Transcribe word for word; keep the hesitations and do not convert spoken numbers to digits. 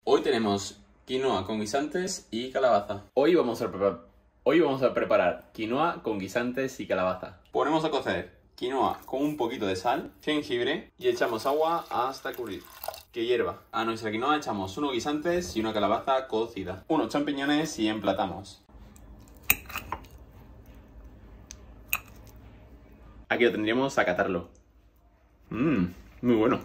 Hoy tenemos quinoa con guisantes y calabaza. Hoy vamos a preparar, hoy vamos a preparar quinoa con guisantes y calabaza. Ponemos a cocer quinoa con un poquito de sal, jengibre y echamos agua hasta cubrir. Que hierva. A nuestra quinoa echamos unos guisantes y una calabaza cocida, unos champiñones y emplatamos. Aquí lo tendríamos a catarlo. Mmm, muy bueno.